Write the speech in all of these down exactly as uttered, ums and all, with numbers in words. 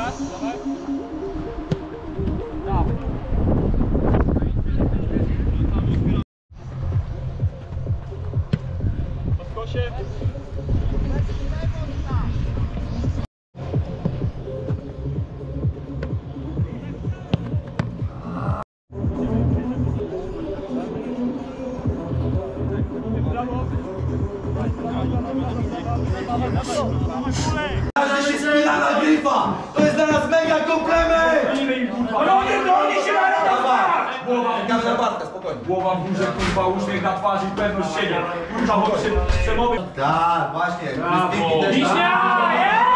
To jest dla nas mega komplement! Bronię, bronię się na raz! Czekamy na Bartka, spokojnie. Głowa w górze, kurwa, uśmiech na twarzy i pewność siebie. Kurwa, bo się przemowy. Tak, właśnie. Brawo! Wiśnia!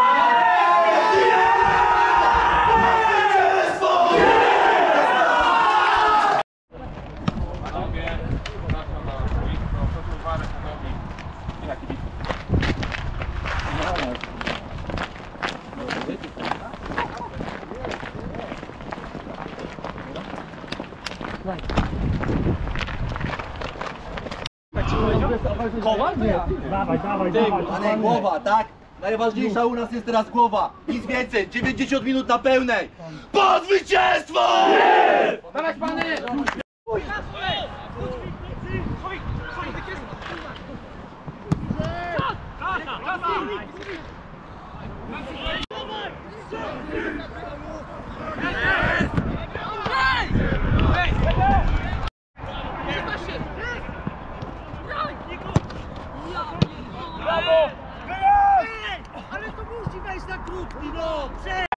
Kowal? Nie. Dawaj, dawaj, dawaj. A nie, głowa, tak? Najważniejsza u nas jest teraz głowa. Nic więcej, dziewięćdziesiąt minut na pełnej. Po zwycięstwo! Dawaj, pany! Brawo! Ale to musi wejść na krótki, no! Prze...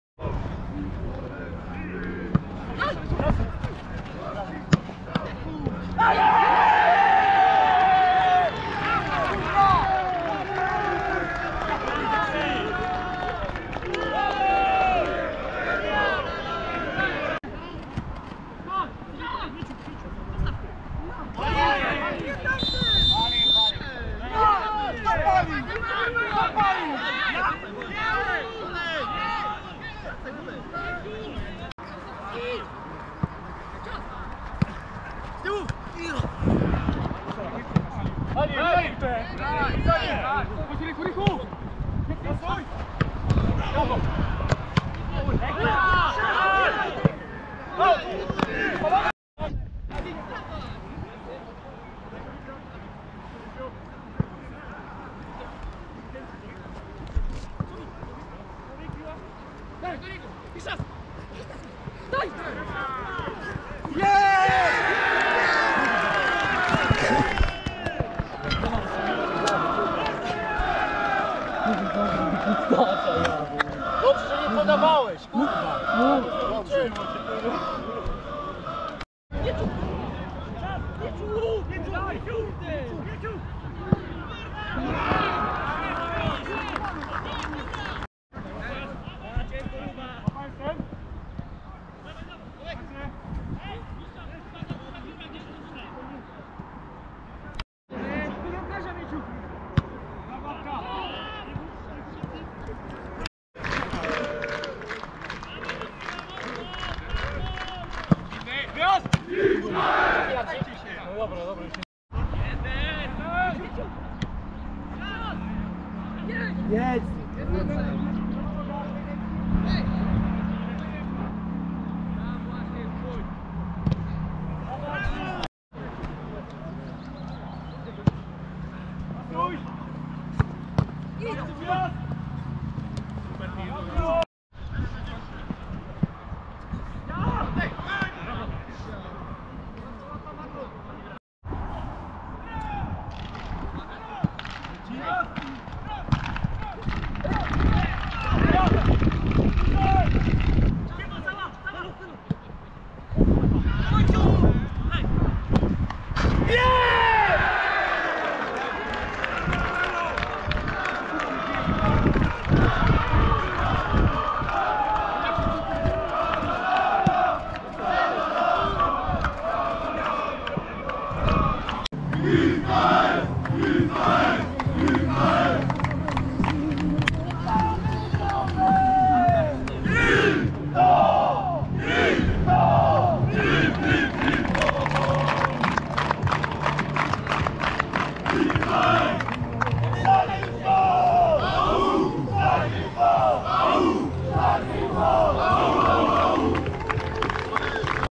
Dobrze, że nie podawałeś, kurwa! Dobrze. Nie tu! Nie tu! Nie tu! Nie tu! Jedź! Freestyle! Freestyle!